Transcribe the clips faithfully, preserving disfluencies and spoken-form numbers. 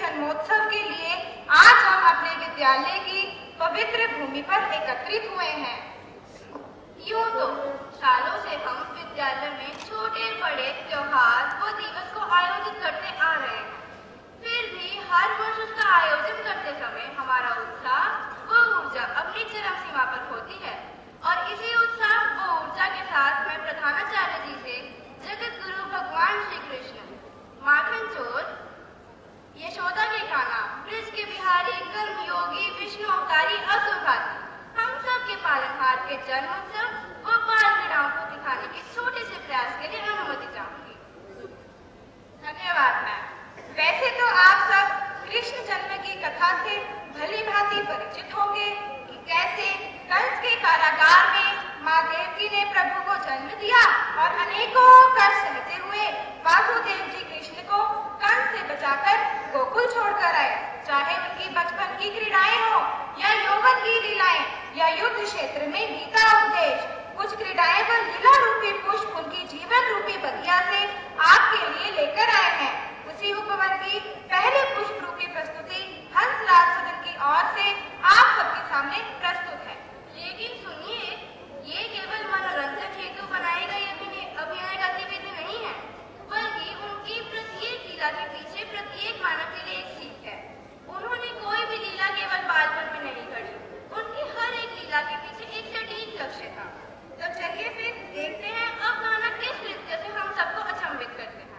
जन्मोत्सव के लिए आज हम अपने विद्यालय की पवित्र भूमि पर एकत्रित हुए हैं। यूं तो सालों से हम विद्यालय में छोटे बड़े त्योहार व दिवस को आयोजित करते आ रहे हैं। फिर भी हर वर्ष उसका आयोजन करते समय हमारा उत्साह व ऊर्जा अपनी चरम सीमा पर होती है और इसी उत्साह व ऊर्जा के साथ मैं प्रधानाचार्य जी से जगत गुरु भगवान श्री कृष्ण, माखन चोर, यशोदा के कान्हा, ब्रज के बिहारी, कर्म योगी, विष्णु अवतारी, असुरघाती, हम सब के पालनहार के जन्मोत्सव व बाल क्रीड़ाओं को दिखाने के छोटे से प्रयास के लिए अनुमति चाहूंगी। धन्यवाद मैम। वैसे तो आप सब कृष्ण जन्म की कथा से भली भांति परिचित होंगे कि कैसे कंस के कारागार में माँ देवकी ने प्रभु को जन्म दिया और अनेकों कष्ट सहते हुए वासुदेव जी कृष्ण को कंस से बचाकर गोकुल छोड़कर आए। चाहे उनकी बचपन की क्रीड़ाएं हो या यौवन की लीलाएं या युद्ध क्षेत्र में गीता उपदेश, कुछ क्रीड़ाएं व लीला रूपी पुष्प उनकी जीवन रूपी बगिया से आपके लिए लेकर आए हैं। उसी उपवन की पहले पुष्प रूपी प्रस्तुति हंसराज सदन की ओर से आप सबके सामने प्रस्तुत है। लेकिन सुनिए, ये केवल मनोरंजन हेतु बनाई गई अभिनय गतिविधि नहीं है, बल्कि उनकी प्रत्येक लीला के पीछे प्रत्येक मानव के लिए एक सीख है। उन्होंने कोई भी लीला केवल बालपन में नहीं करी, उनकी हर एक लीला के पीछे एक सटीक लक्ष्य था। तो चलिए फिर देखते हैं अब गाना किस नृत्य से हम सबको अचंभित करते हैं।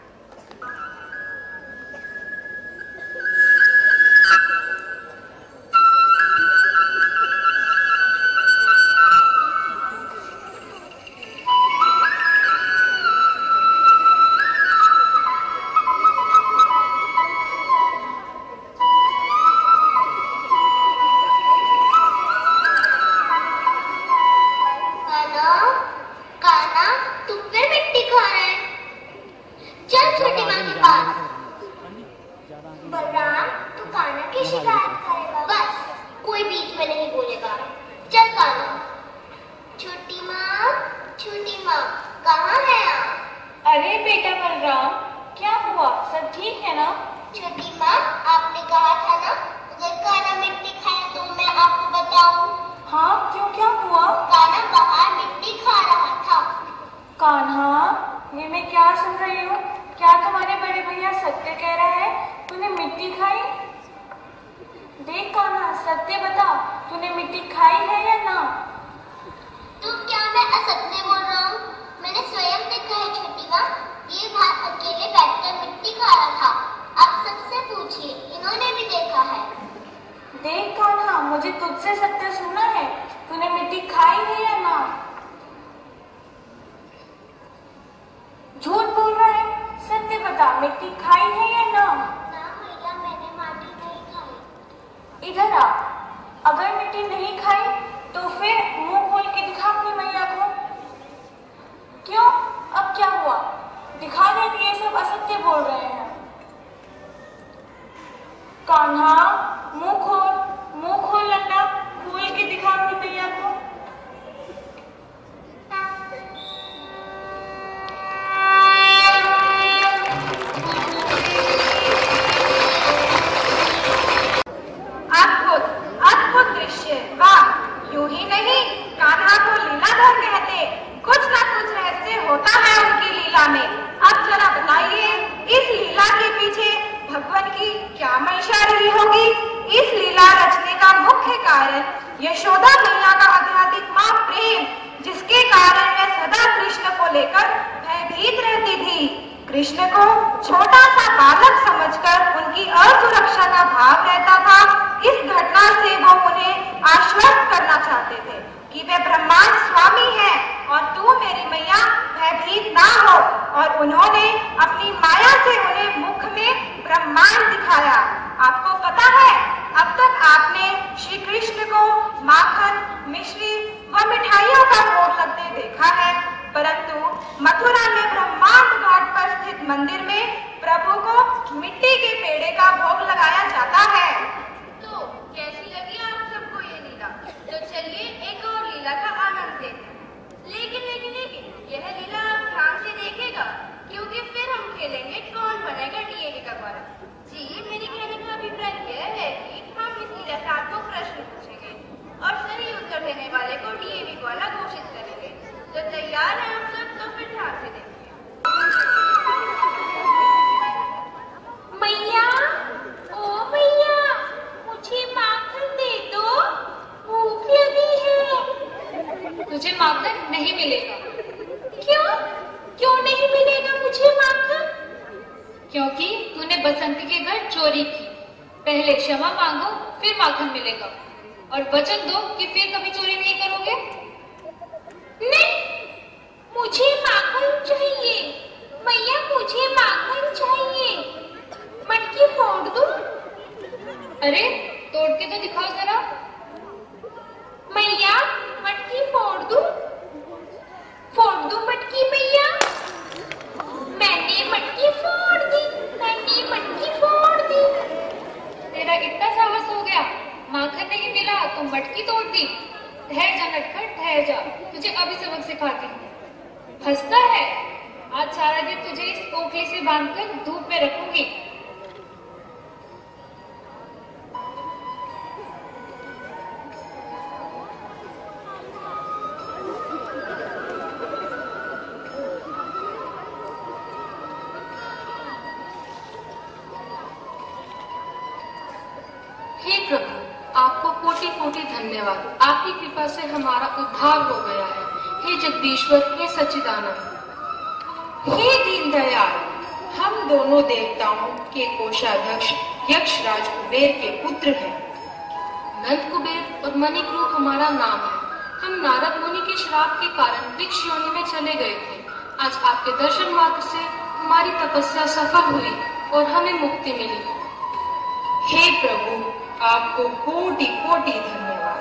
बंटी के घर चोरी की। पहले क्षमा मांगो, फिर माखन मिलेगा, और वचन दो कि फिर कभी चोरी नहीं करोगे। नहीं, मुझे माखन चाहिए मैया, मुझे माखन चाहिए। मटकी फोड़ दूं? अरे तोड़ के तो दिखाओ जरा। मैया मटकी फोड़ दूं? फोड़ दूं मटकी मैया? मैंने मटकी फोड़ दी, मैंने मटकी फोड़ दी। तेरा इतना साहस हो गया, माखन नहीं मिला तो मटकी तोड़ दी। ठहर जा नटखट, ठहर जा, तुझे अभी सबक सिखाती हूँ। हंसता है, आज सारा दिन तुझे इस ओखली से बांधकर धूप में रखूंगी। हे प्रभु, आपको कोटि कोटि धन्यवाद। आपकी कृपा से हमारा उद्धार हो गया है। हे जगदीश्वर, हे सच्चिदानंद, हे दीनदयाल, हम दोनों देवताओं के कोषाध्यक्ष यक्षराज कुबेर के पुत्र हैं। नंद कुबेर और मणिक्रू हमारा नाम है। हम नारद मुनि के श्राप के कारण वृक्ष योनि में चले गए थे। आज आपके दर्शन मात्र से हमारी तपस्या सफल हुई और हमें मुक्ति मिली। हे प्रभु, आपको कोटि कोटि धन्यवाद।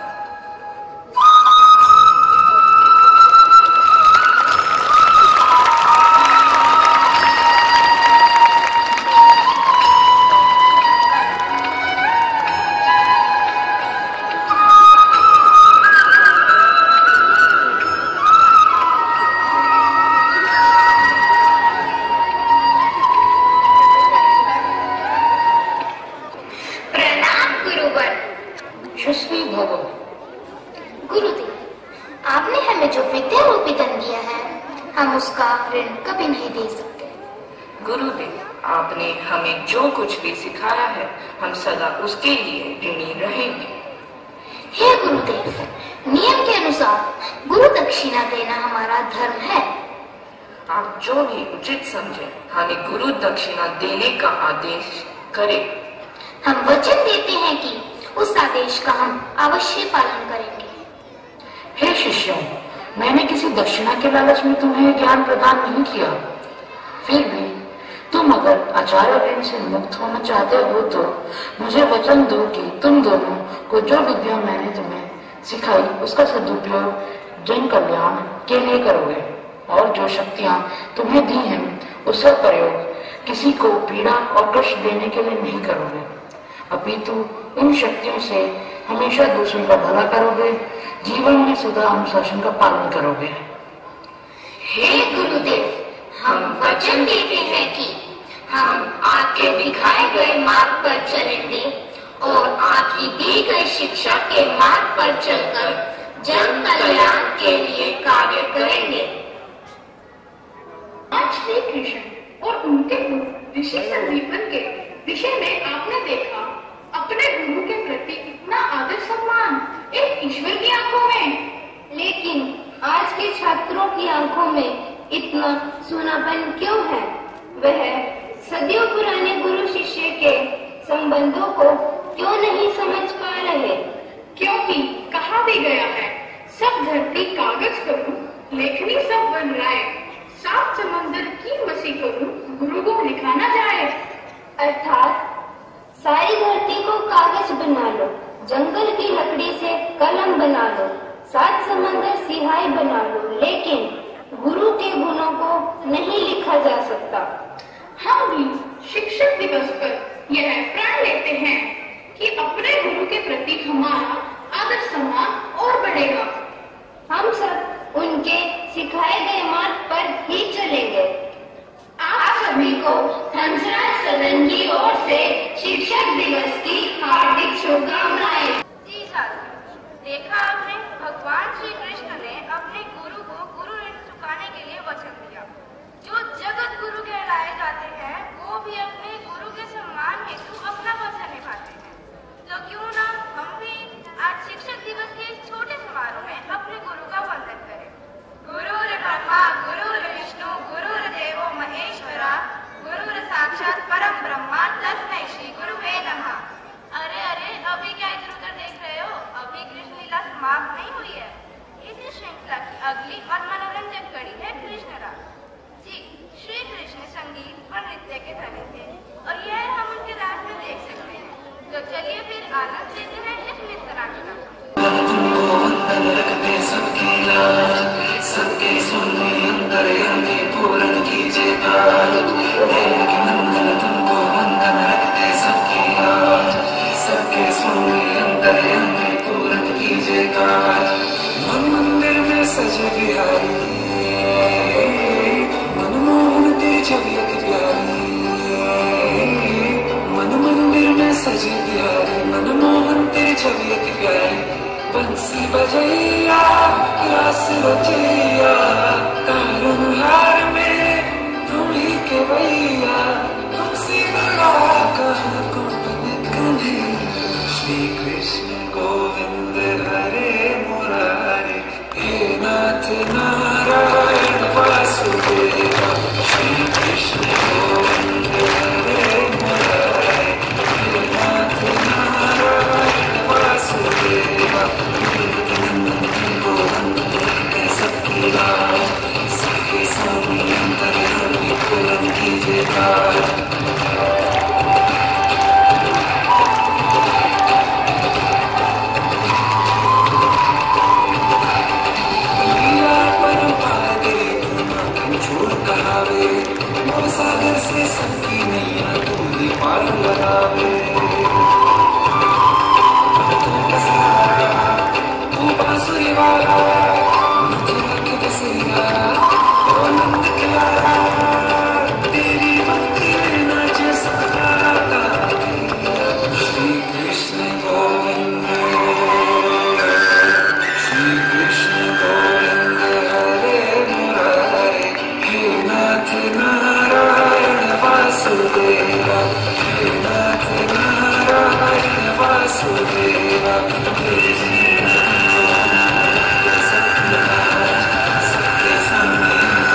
उसका ऋण कभी नहीं दे सकते। गुरुदेव, आपने हमें जो कुछ भी सिखाया है, हम सदा उसके लिए ऋणी रहेंगे। हे गुरुदेव, नियम के अनुसार गुरु दक्षिणा देना हमारा धर्म है। आप जो भी उचित समझे हमें गुरु दक्षिणा देने का आदेश करें। हम वचन देते हैं कि उस आदेश का हम अवश्य पालन करेंगे। हे शिष्यों, मैंने किसी दक्षिणा के लालच में तुम्हें ज्ञान प्रदान नहीं किया। फिर भी तुम अगर आचार्य ऋण से मुक्त होना चाहते हो तो मुझे वचन दो कि तुम दोनों को जो विद्या मैंने तुम्हें सिखाई उसका सदुपयोग जन कल्याण के लिए करोगे, और जो शक्तियां तुम्हें दी हैं उसका प्रयोग किसी को पीड़ा और कष्ट देने के लिए नहीं करोगे, अपितु उन शक्तियों से हमेशा दूसरों का भला करोगे, जीवन में सदा अनुशासन का पालन करोगे। हे गुरुदेव, हम वचन देते हैं कि हम आपके दिखाए गए मार्ग पर चलेंगे और आपकी दी गई शिक्षा के मार्ग पर चलकर जन कल्याण के लिए कार्य करेंगे। आज श्री कृष्ण और उनके गुरु ऋषि संदीपन के विषय में आपने देखा, अपने गुरु के प्रति इतना आदर सम्मान एक ईश्वर की आंखों में, लेकिन आज के छात्रों की आंखों में इतना सूनापन क्यों है? वह सदियों पुराने गुरु शिष्य के संबंधों को क्यों नहीं समझ पा रहे? क्योंकि कहा भी गया है, सब धरती कागज करूं, लेखनी सब बन राय, सात समंदर की मसी करूं, गुरु को लिखा न जाए। अर्थात सारी धरती को कागज बना लो, जंगल की लकड़ी से कलम बना लो, सात समंदर सिहाई बना लो, लेकिन गुरु के गुणों को नहीं लिखा जा सकता। हम भी शिक्षक दिवस पर यह प्रण लेते हैं कि अपने गुरु के प्रति हमारा आदर सम्मान और बढ़ेगा। हम सब उनके सिखाए गए मार्ग पर ही चलेंगे। आप सभी को हंसराज सदन की ओर से शिक्षक दिवस की हार्दिक शुभकामनाएं। जी छात्र, देखा आपने, भगवान श्री कृष्ण ने अपने गुरु को गुरु ऋण चुकाने के लिए वचन दिया। जो जगत गुरु कहलाए जाते हैं वो भी अपने गुरु के सम्मान आनंद लेते हैं इस मित्र का। सबके सुनने अंदर हमें पूरन कीजिएगा, नंदन तुमको वंदन रखते सबकी लाज, सबके सुनने अंदर हमें पूरन कीजिएगा। मन मंदिर में सजे बिहारी, मनमोहन तेरी छवि की प्यारी, मन मंदिर में सजे बिहारी, मनमोहन तेरी छवि की प्यारी। बंसी बजैया रास रचैया, तारन हार में तुम ही के भैया, तुमसे बड़ा कहाँ कौन कन्हैया। श्री कृष्ण गोविंद हरे मुरारे, हे नाथ नारायण वासुदेवा। श्री कृष्ण गोविंद हरे मुरारे, हे नाथ नारायण वासुदेवा। सबकी लाज, सबके सामने अंदर हमें पूरन कीजिएगा। सागर से सबकी नैया तू ही पार लगावे, तू बांसुरी वाला मथुरा के बसैया, ओ नंद के लाला तेरी भक्ति में नाचे सारा गाया। श्री कृष्ण गोविंद, श्री कृष्ण गोविंद हरे मुरारे, हे नाथ नारायण वासुदेवा, हे नाथ नारायण वासुदेवा। सबके सामने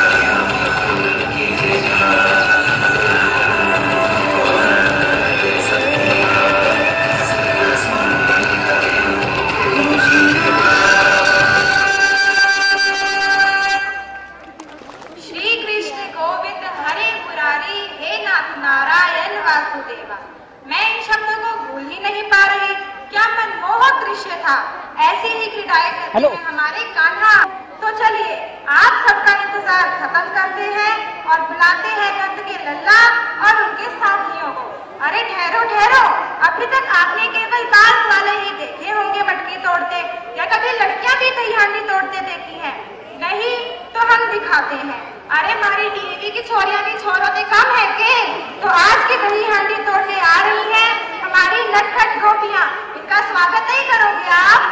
नारायण वासुदेवा। मैं इन शब्दों को भूल ही नहीं पा रही। क्या मनमोहक दृश्य था। ऐसी ही क्रीड़ाएं करते हैं हमारे कान्हा। तो चलिए आप सबका इंतजार खत्म करते हैं और बुलाते हैं नंद के लल्ला और उनके साथियों को। अरे ठहरो ठहरो, अभी तक आपने केवल बाल वाले ही देखे होंगे मटकी तोड़ते, या कभी लड़कियां भी दही हांडी तोड़ते देखी हैं? नहीं तो हम दिखाते हैं। अरे हमारी टीवी की छोरियां भी छोरों से कम है के? तो आज की दही हांडी तोड़ने आ रही है हमारी नटखट गोपियां। इनका स्वागत नहीं करोगे आप?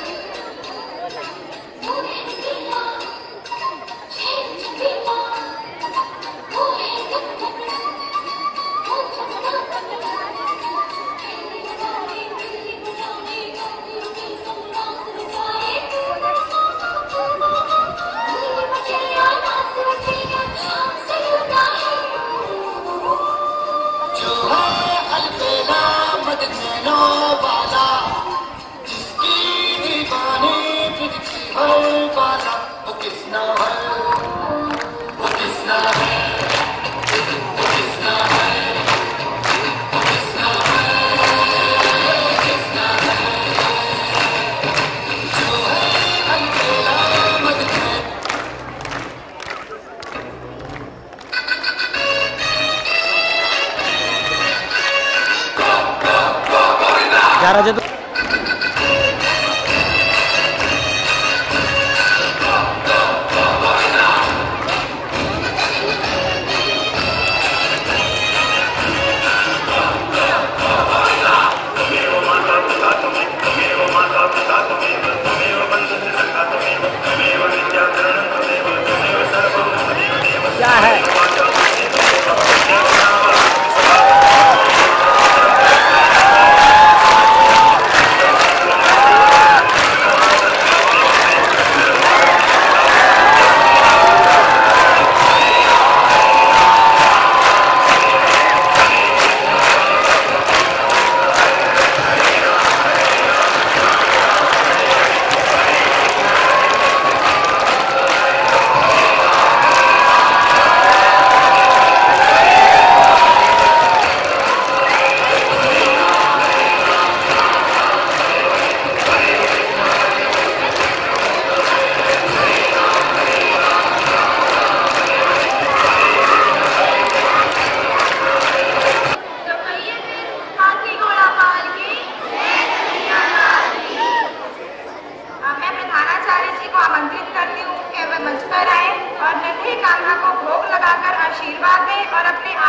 ग्यारह बजे क्या है?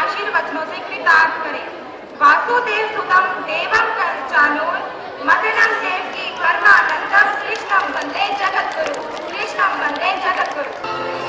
आशीर्वचनों से कृतार्थ करें। वासुदेव सुतम देवम कंचानूर मदनम देवकी परमानंदम कृष्णम वंदे जगद्गुरु कृष्णम वंदे जगद्गुरु।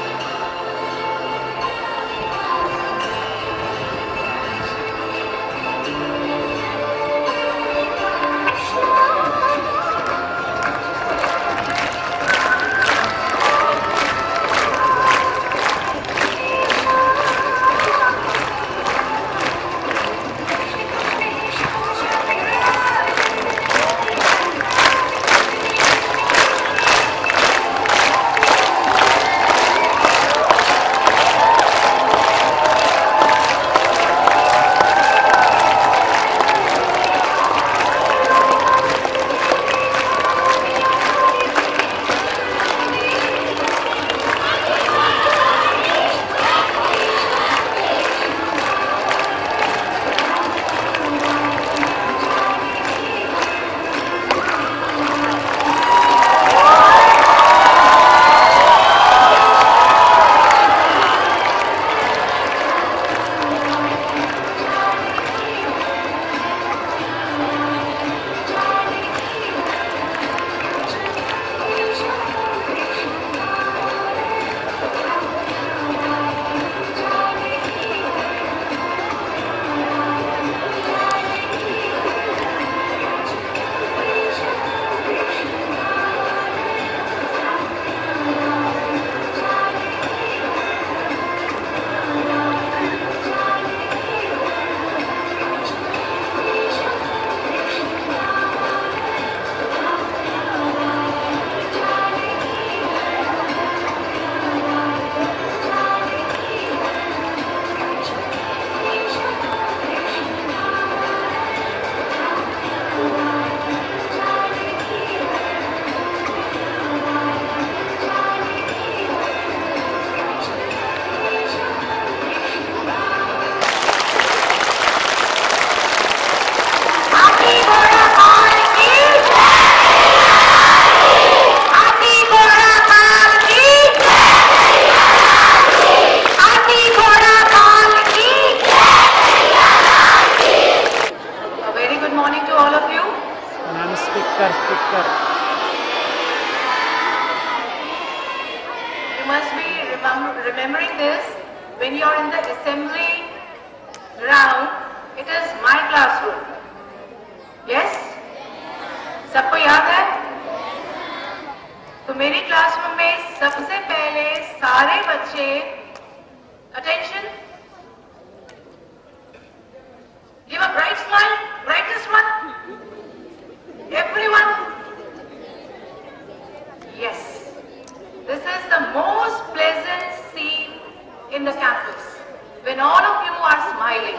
Remembering this, when you are in the assembly ground, it is my classroom. Yes? सबको याद है? तो मेरी क्लासरूम में सबसे पहले सारे बच्चे attention, give a bright smile, brightest one, everyone. Yes, this is the most pleasant scene in the campus when all of you are smiling.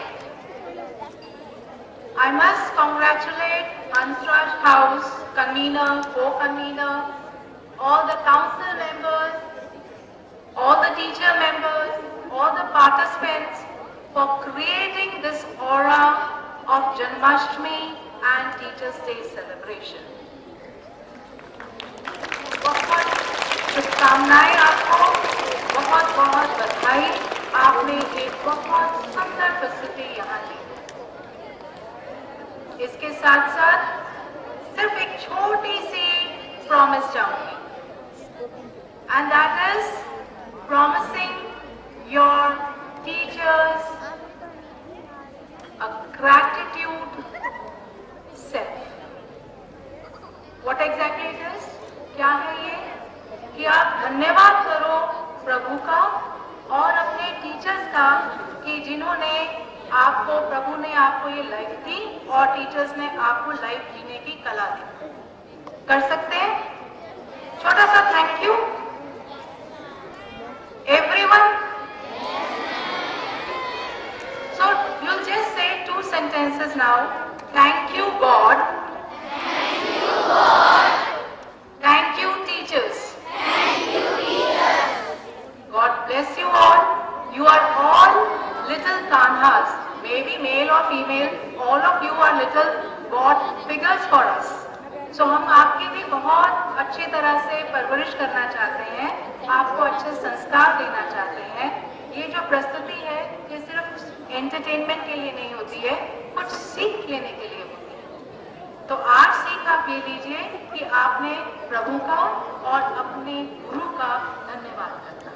I must congratulate Hansraj House convener, co-convener, all the council members, all the teacher members, all the participants for creating this aura of Janmashtami and Teachers' Day celebration. बहुत शुभकामनाएं आपको, बहुत बहुत बधाई, आपने एक बहुत सुंदर प्रस्तुति यहाँ दी। इसके साथ साथ सिर्फ एक छोटी सी प्रॉमिस चाहूंगी, and that is promising your teachers a gratitude self. What exactly it is? क्या है ये? कि आप धन्यवाद करो प्रभु का और अपने टीचर्स का कि जिन्होंने आपको, प्रभु ने आपको ये लाइफ दी और टीचर्स ने आपको लाइफ जीने की कला दी। कर सकते हैं? छोटा सा thank you everyone. So you'll just say two sentences now. Thank you God. Thank you God. Thank you teachers. Thank you teachers. God bless you all. You are all little Kanhas, maybe male or female. All of you are little God figures for us. So हम आपकी भी बहुत अच्छी तरह से परवरिश करना चाहते हैं, आपको अच्छे संस्कार देना चाहते हैं। ये जो प्रस्तुति है ये सिर्फ एंटरटेनमेंट के लिए नहीं होती है, कुछ सीख लेने के लिए होती है। तो आज सीख आप ये लीजिए कि आपने प्रभु का और अपने गुरु का धन्यवाद करना।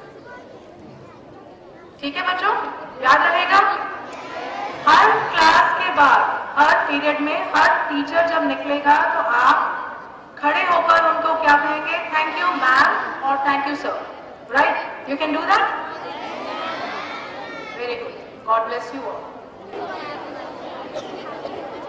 ठीक है बच्चों, याद रहेगा? हर क्लास के बाद, हर पीरियड में, हर टीचर जब निकलेगा तो आप खड़े होकर उनको क्या कहेंगे? थैंक यू मैम और thank you sir. Right? You can do that? Very good. God bless you all.